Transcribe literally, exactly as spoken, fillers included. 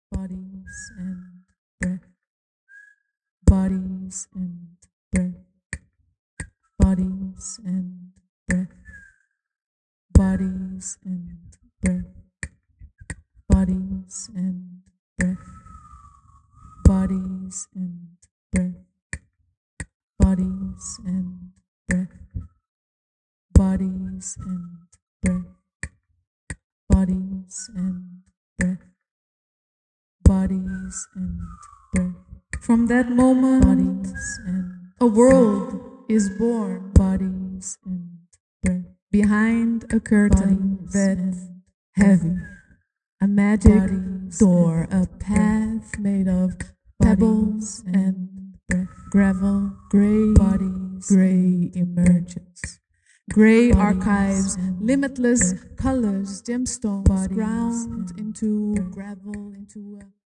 bodies and breath, bodies and breath, bodies and breath, bodies and breath, bodies and breath, bodies and breath, bodies and breath, bodies and breath, bodies and breath, bodies and breath. From that moment, bodies and a world is born. Bodies and breath. Behind a curtain that's heavy, a magic door, a path made of pebbles and breath. Gravel, gray bodies, gray emerges. Gray archives, limitless colors, gemstones ground into gravel, into a